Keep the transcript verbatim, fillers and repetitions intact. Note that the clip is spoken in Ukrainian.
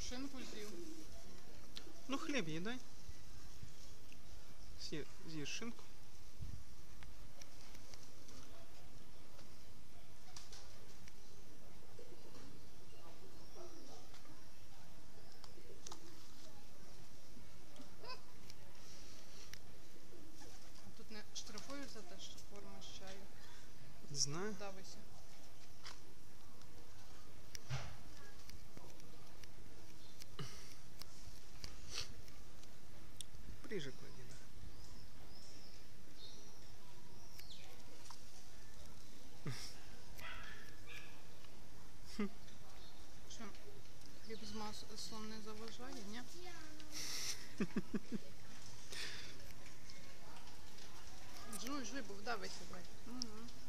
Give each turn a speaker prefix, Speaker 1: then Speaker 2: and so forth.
Speaker 1: шинку з'їв.
Speaker 2: Ну хліб їдай. З'їж з'їж шинку.
Speaker 1: А тут не штрафують за те, що форма з чаю.
Speaker 2: Не знаю.
Speaker 1: Давися.
Speaker 2: Ближе клади, да.
Speaker 1: Що, хліб з маслом не заважає, ні? Жуй, жуй, бо вдавися, бай. Угу.